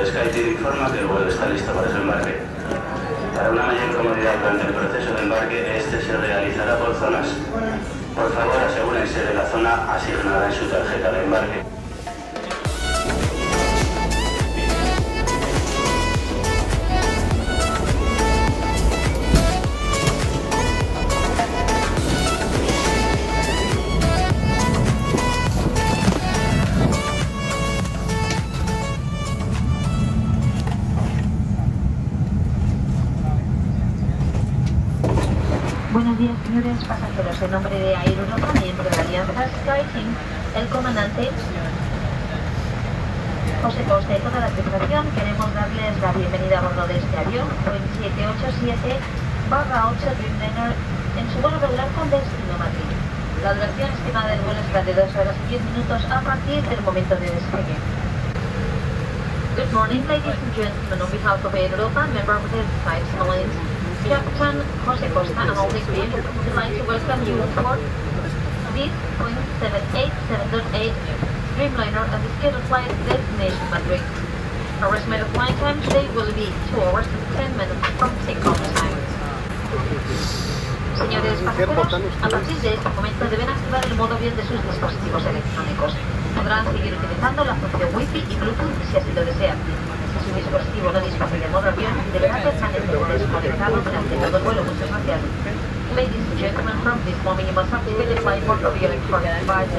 SkyTeam informa que el vuelo está listo para su embarque. Para una mayor comodidad durante el proceso de embarque, este se realizará por zonas. Por favor, asegúrense de la zona asignada en su tarjeta de embarque. Buenos días, señores pasajeros. En nombre de Air Europa, miembro de la Alianza SkyTeam, el comandante José Costa y toda la tripulación, queremos darles la bienvenida a bordo de este avión, Boeing 787-8 Dreamliner, en su vuelo regular con destino Madrid. La duración estimada del vuelo será de 2 horas y 10 minutos a partir del momento de despegue. Good morning, ladies and gentlemen. On behalf of Air Europa, member of the SkyTeam Alliance, Captain José Costa and all the crew would like to welcome you aboard this Boeing 787-8 Dreamliner at the scheduled flight destination Madrid. Our estimated flight time today will be 2 hours and 10 minutes from takeoff time. Señores pasajeros, a partir de este momento deben activar el modo avión de sus dispositivos electrónicos. Podrán seguir utilizando la función Wi-Fi y Bluetooth si así lo desean. Si su dispositivo no dispone de modo avión, deberá permanecer desconectado durante todo el vuelo. Muchas gracias. Ladies and gentlemen, from this moment you must activate the flight mode of your electronic devices.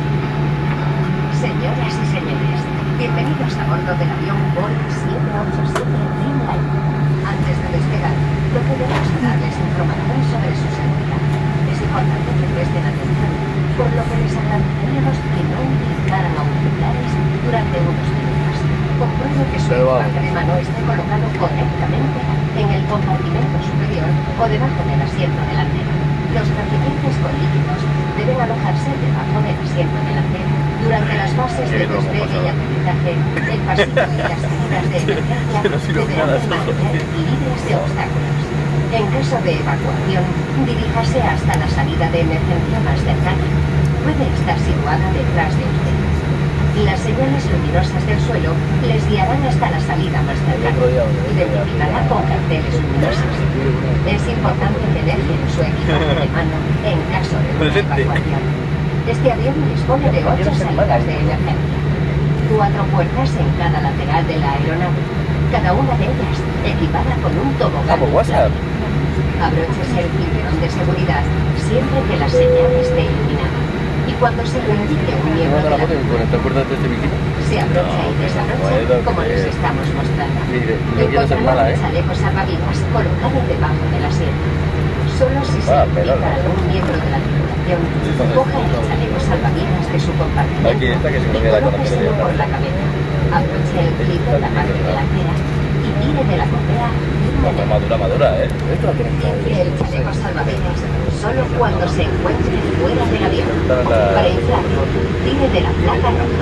Señoras y señores, bienvenidos a bordo del avión Boeing 787 Dreamliner. Antes de despegar, procederemos a darles información sobre su seguridad. Es importante que presten atención, por lo que les agradeceríamos que no utilizaran auriculares durante unos minutos. Compruebe que su equipaje de mano esté colocado correctamente en el compartimento superior o debajo del asiento delantero. Los recipientes con líquidos deben alojarse debajo del asiento delantero. Durante las fases de despegue y aterrizaje, el pasillo y las salidas de emergencia deberán permanecer libres de obstáculos. En caso de evacuación, diríjase hasta la salida de emergencia más cercana. Puede estar situada detrás de usted. Las señales luminosas del suelo les guiarán hasta la salida más cercana. Identificará con carteles luminosos. Es importante que dejen su equipaje de mano en caso de una evacuación. Este avión dispone de 8 salidas de emergencia. 4 puertas en cada lateral de la aeronave, cada una de ellas equipada con un tobogán. Abróchese el cinturón de seguridad siempre que la señal esté iluminada. Y cuando se le indique un miembro de la tripulación, se abrocha y desabrocha como les estamos mostrando. Encontrarán el chaleco salvavidas colocado debajo del asiento. Solo si se indica a algún miembro de la tripulación, coja el chaleco salvavidas de su compartimento y colóqueselo por la cabeza. Abroche el clip en la parte delantera y tire de la correa firmemente. Infle el chaleco salvavidas solo cuando se encuentre fuera del avión. Para inflarlo, tire de la placa roja.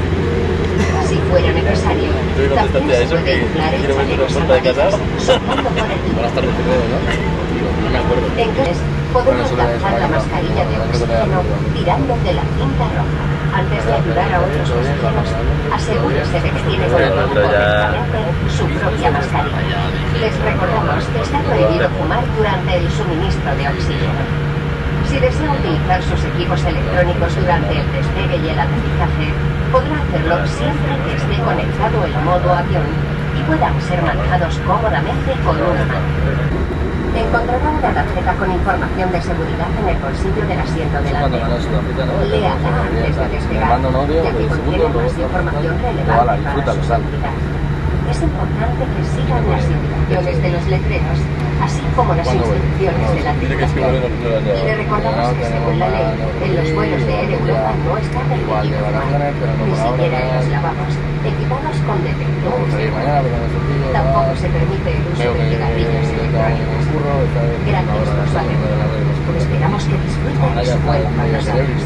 Si fuera necesario, también se puede inflar el chaleco salvavidas soplando por el tubo. Entonces, podemos lanzar la mascarilla de oxígeno tirando de la cinta roja. Antes de ayudar a otros pasajeros, asegúrese de que tiene controlado correctamente su propia mascarilla. Les recordamos que está prohibido fumar durante el suministro de oxígeno. Si desea utilizar sus equipos electrónicos durante el despegue y el aterrizaje, podrá hacerlo siempre que esté conectado el modo avión y puedan ser manejados cómodamente con una mano. Encontrará una tarjeta con información de seguridad en el bolsillo del asiento delantero. Léala antes de despegar, ya que contiene más información relevante para su seguridad. Es importante que sigan las indicaciones de los letreros, así como las instrucciones de la tripulación. Y le recordamos que según la ley, en los vuelos de Air Europa no está permitido fumar, ni siquiera en los lavabos, equipados con detectores de humo. Tampoco se permite el uso de cigarrillos electrónicos. Gracias por su atención. Esperamos que disfruten de su vuelo con nosotros.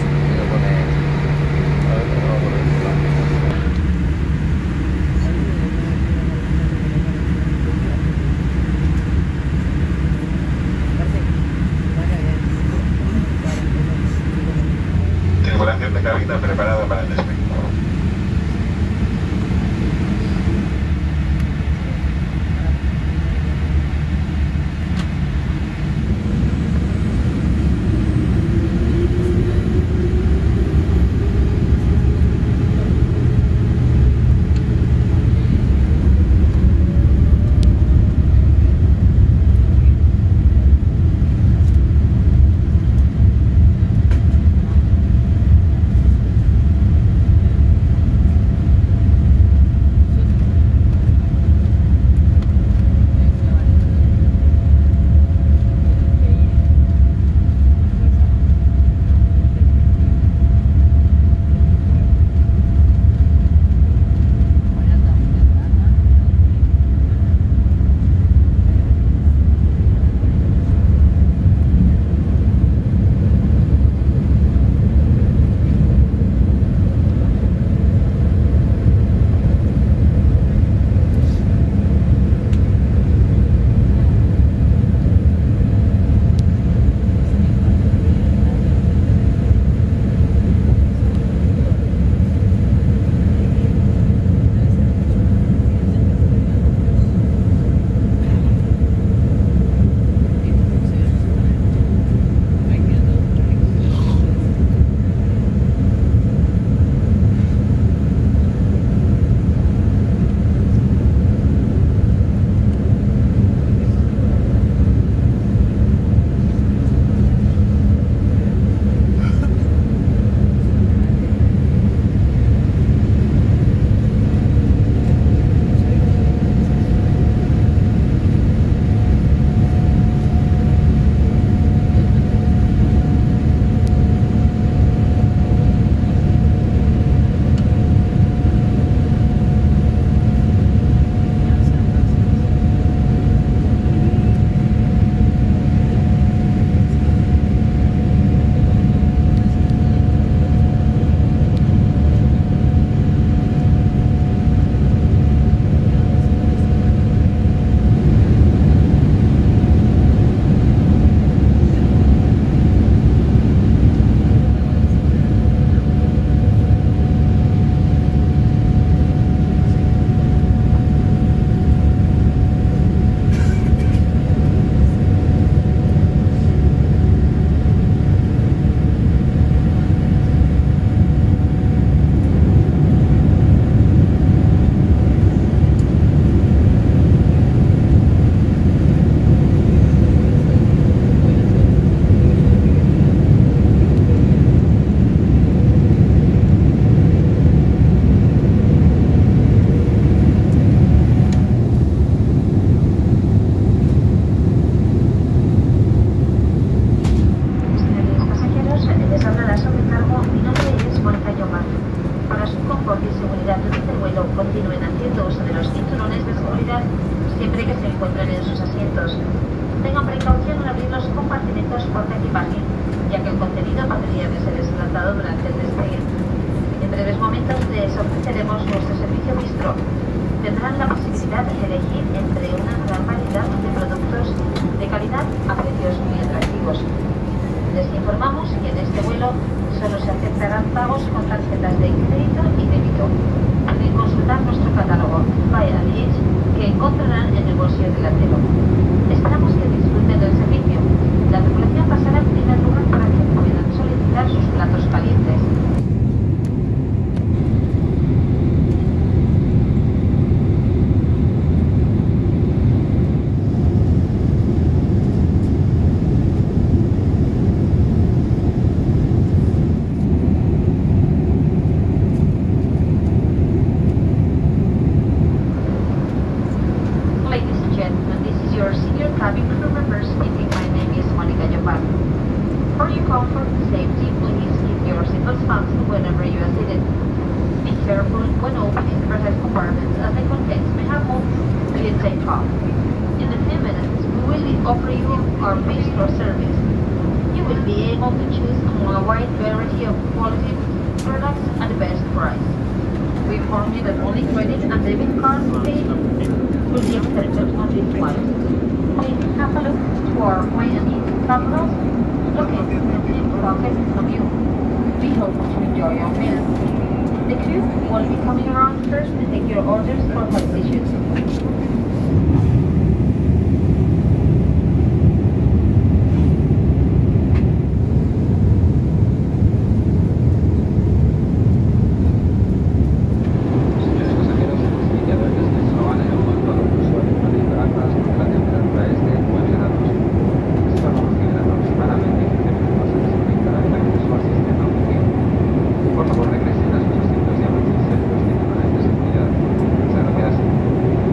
Tripulación de cabina preparada para el despegue. uso de los cinturones de seguridad siempre que se encuentren en sus asientos. Tengan precaución al abrir los compartimentos portaequipaje, ya que el contenido podría ser desplazado durante el despegue. En breves momentos les ofreceremos nuestro servicio bistro. Tendrán la posibilidad de elegir entre una gran variedad de productos de calidad a precios muy atractivos. Les informamos que en este vuelo solo se aceptarán pagos con tarjetas de crédito y débito. Pueden consultar nuestro catálogo Via Edge que encontrarán en el bolsillo delantero. Esperamos que disfruten del servicio. La tripulación pasará en primer lugar para que puedan solicitar sus platos calientes. Por favor, regresen a sus asientos y abrochen los cinturones de seguridad. Muchas gracias.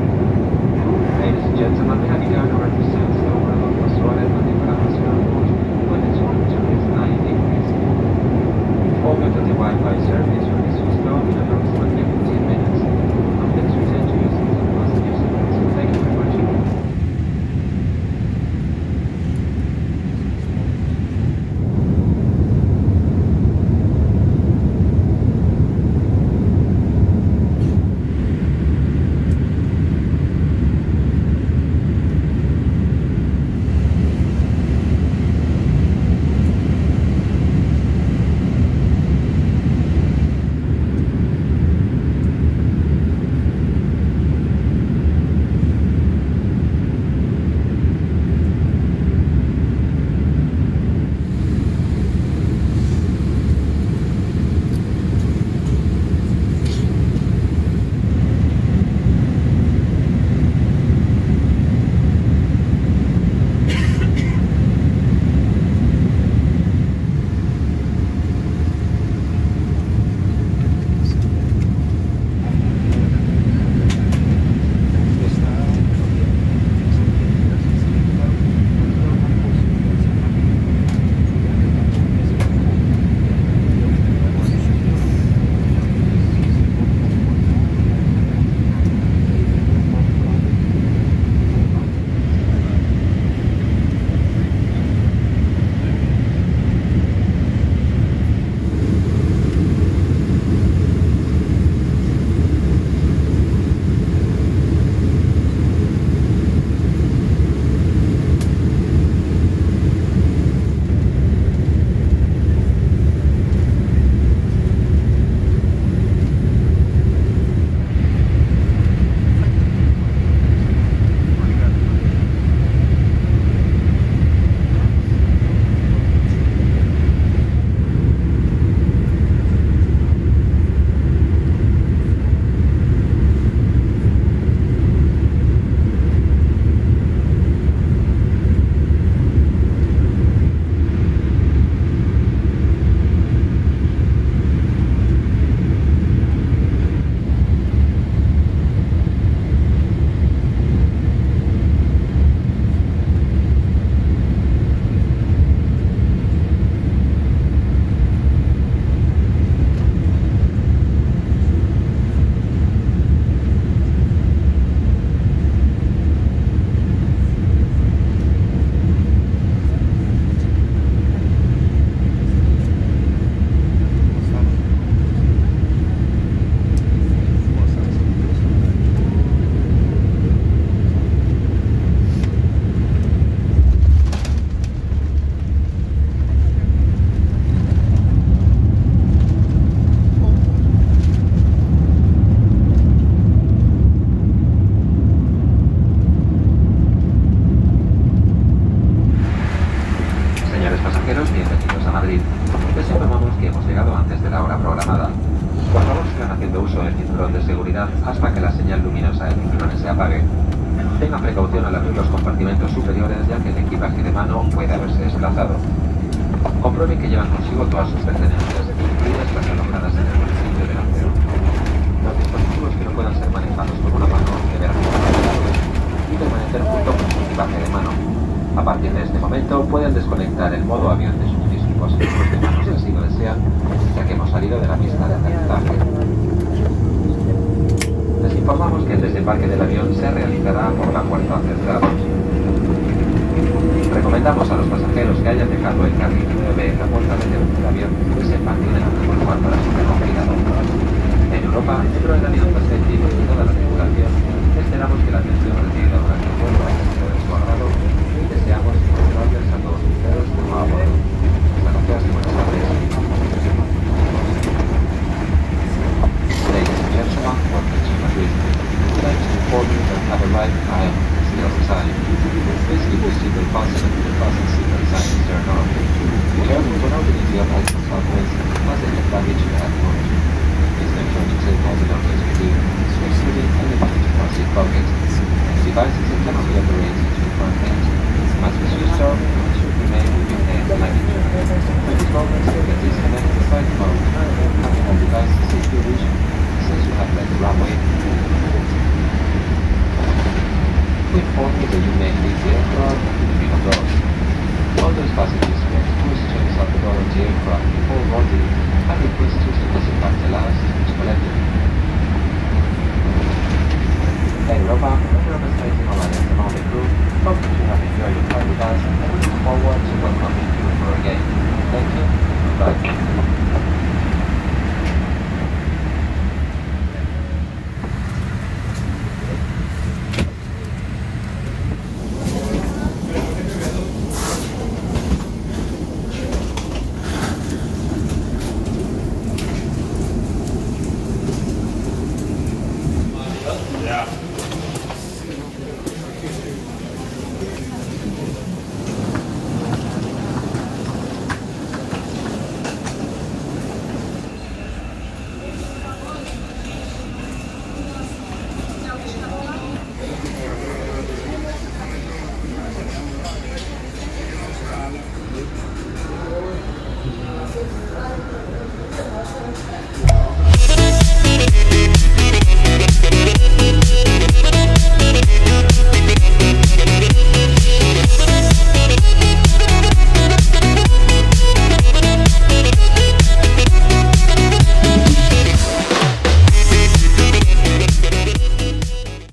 apague. Tenga precaución al abrir los compartimentos superiores, ya que el equipaje de mano puede haberse desplazado. Compruebe que llevan consigo todas sus pertenencias, incluidas las alojadas en el bolsillo delantero. Los dispositivos que no puedan ser manejados con una mano deberán ser retirados y permanecer junto con su equipaje de mano. A partir de este momento pueden desconectar el modo avión de sus dispositivos de mano si así lo desean, ya que hemos salido de la pista de aterrizaje. Les informamos que el desembarque del avión se realizará por la puerta central. Recomendamos a los pasajeros que hayan dejado el carril 9 en la puerta del avión que se embarquen en el mejor lugar para su reconfigurado. En Europa, dentro del avión perspectivo y toda la tripulación, esperamos que la atención recibida durante el vuelo haya sido de su agrado y deseamos encontrarles a todos ustedes de nuevo a bordo. Muchas gracias y buenas tardes. Ladies and gentlemen, welcome to Madrid. We'd like to inform you that have arrived at still time. Please keep your seatbelt fastened and fasten seatbelt sign is turned on. Be careful when opening the items sideways, as they have baggage at the moment. Please make sure to take all the documents with you, especially any baggage in your seat pocket. Devices that cannot be operated to the front end must be switched off and should remain within hand luggage. Please moments that disconnect the side mode and all devices if you wish, since you have left the runway. We inform you that you may leave the aircraft with the middle doors. All those passengers who have pushed to inside the door of the aircraft before boarding have requested to disembark the last to collect them. Air Europa, member of the State Alliance and all the crew, hope that you have enjoyed your time with us and we look forward to welcoming you again. Thank you. Goodbye. Yeah.